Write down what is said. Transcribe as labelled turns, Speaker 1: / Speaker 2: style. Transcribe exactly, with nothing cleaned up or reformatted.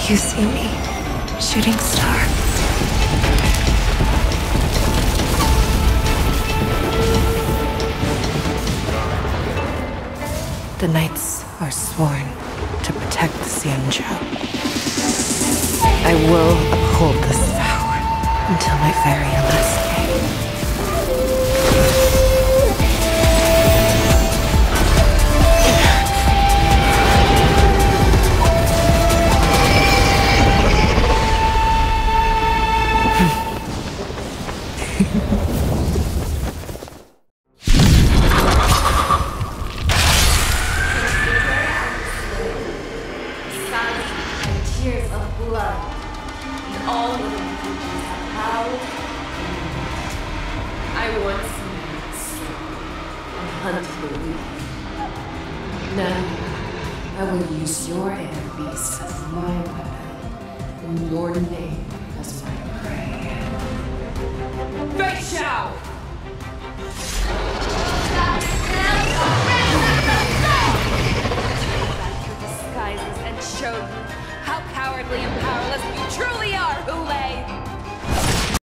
Speaker 1: You see me, shooting star. The knights are sworn to protect the Xianzhou. I will uphold this vow until my very last day.
Speaker 2: Tears of blood, and all living creatures have howled. I once knew this and hunted the weak. Now, I will use your air beast as my weapon, and your name as my prey. Fэйsyao! Back your disguises and show you how cowardly and powerless we truly are, Hulei!